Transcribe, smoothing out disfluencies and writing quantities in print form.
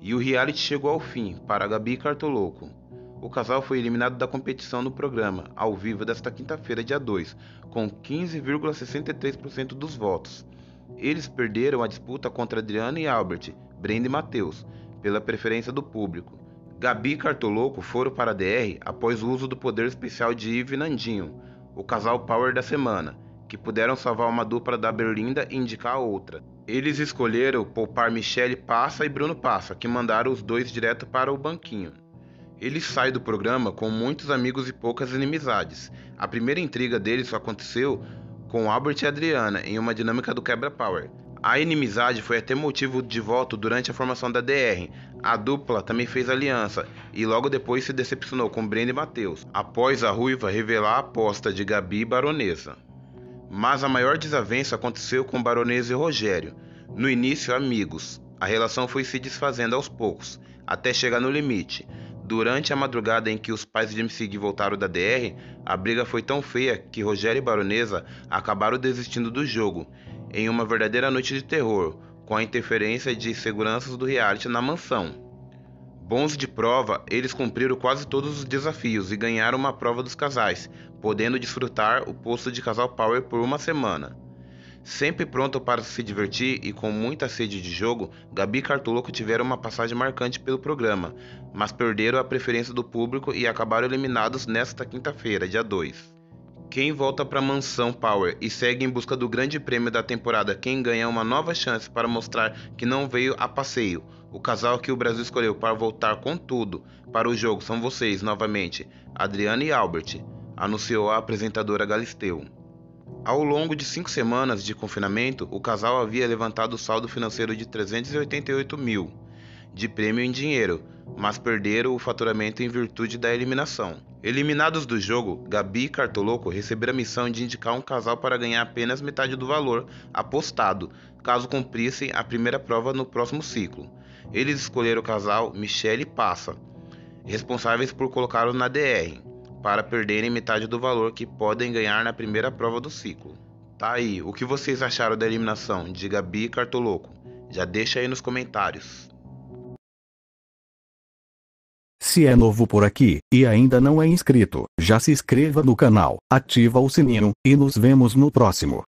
E o reality chegou ao fim para Gabi Cartoloco. O casal foi eliminado da competição no programa, ao vivo desta quinta-feira, dia 2, com 15,63% dos votos. Eles perderam a disputa contra Adriana e Albert, Brenda e Matheus, pela preferência do público. Gabi e Cartoloco foram para a DR após o uso do poder especial de Ive e Nandinho, o casal Power da semana, que puderam salvar uma dupla da Berlinda e indicar a outra. Eles escolheram poupar Michele Passa e Bruno Passa, que mandaram os dois direto para o banquinho. Eles saem do programa com muitos amigos e poucas inimizades. A primeira intriga deles aconteceu com Albert e Adriana em uma dinâmica do quebra-power. A inimizade foi até motivo de voto durante a formação da DR. A dupla também fez aliança e logo depois se decepcionou com Brenda e Matheus, após a Ruiva revelar a aposta de Gabi e Baronesa. Mas a maior desavença aconteceu com Baronesa e Rogério. No início, amigos. A relação foi se desfazendo aos poucos, até chegar no limite. Durante a madrugada em que os pais de MC Gui voltaram da DR, a briga foi tão feia que Rogério e Baronesa acabaram desistindo do jogo, em uma verdadeira noite de terror, com a interferência de seguranças do reality na mansão. Bons de prova, eles cumpriram quase todos os desafios e ganharam uma prova dos casais, podendo desfrutar o posto de casal Power por uma semana. Sempre pronto para se divertir e com muita sede de jogo, Gabi e Cartoloco tiveram uma passagem marcante pelo programa, mas perderam a preferência do público e acabaram eliminados nesta quinta-feira, dia 2. Quem volta para a Mansão Power e segue em busca do grande prêmio da temporada, quem ganha uma nova chance para mostrar que não veio a passeio. O casal que o Brasil escolheu para voltar com tudo para o jogo são vocês, novamente, Adriana e Albert, anunciou a apresentadora Galisteu. Ao longo de 5 semanas de confinamento, o casal havia levantado o saldo financeiro de 388 mil de prêmio em dinheiro, mas perderam o faturamento em virtude da eliminação. Eliminados do jogo, Gabi e Cartoloco receberam a missão de indicar um casal para ganhar apenas metade do valor apostado, caso cumprissem a primeira prova no próximo ciclo. Eles escolheram o casal Michele e Passa, responsáveis por colocá-los na DR, para perderem metade do valor que podem ganhar na primeira prova do ciclo. Tá aí, o que vocês acharam da eliminação de Gabi e Cartoloco? Já deixa aí nos comentários. Se é novo por aqui e ainda não é inscrito, já se inscreva no canal, ativa o sininho e nos vemos no próximo.